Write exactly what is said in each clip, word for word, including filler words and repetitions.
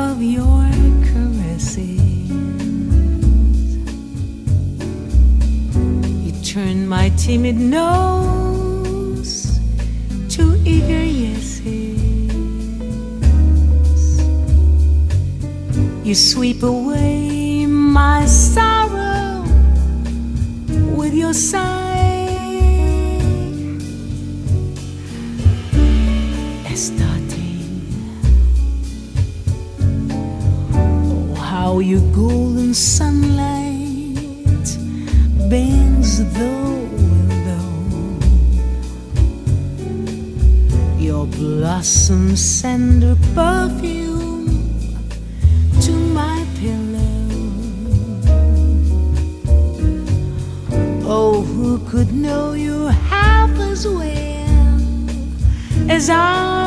of your caresses. You turn my timid nose to eager yeses. You sweep away my sorrow with your sigh. Oh, how your golden sunlight bends the window. Your blossom send her perfume to my pillow. Oh, who could know you half as well as I?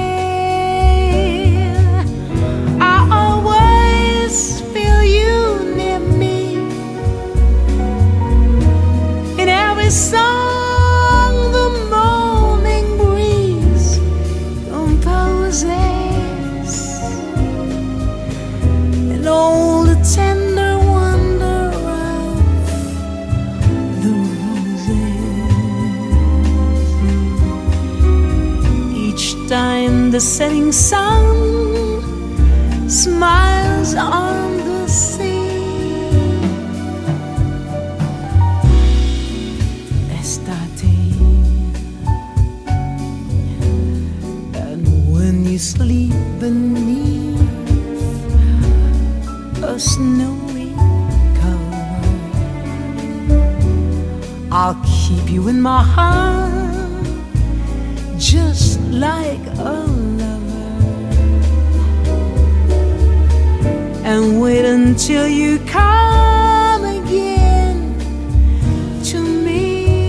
I always feel you near me. In every song the morning breeze composes, and all the tender wonder of the roses. Each time the setting sun smiles on the sea, estate. And when you sleep beneath a snowy cover, I'll keep you in my heart just like a and wait until you come again to me.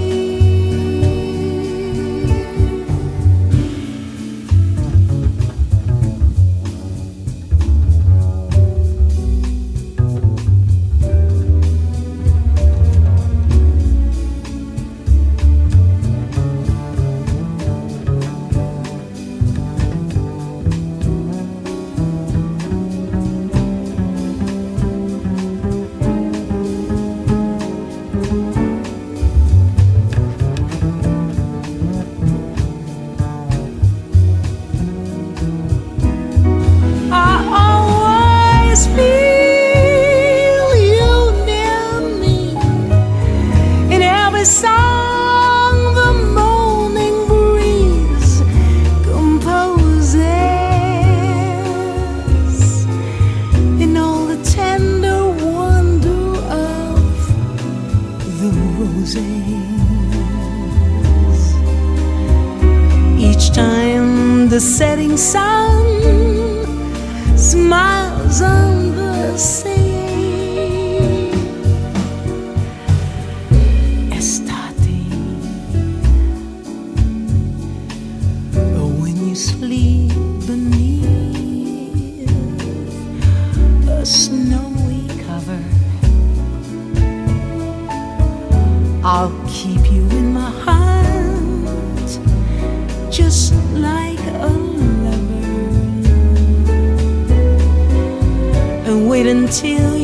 Song the morning breeze composes, in all the tender wonder of the roses. Each time the setting sun smiles on the sea, sleep beneath a snowy cover, I'll keep you in my heart just like a lover, and wait until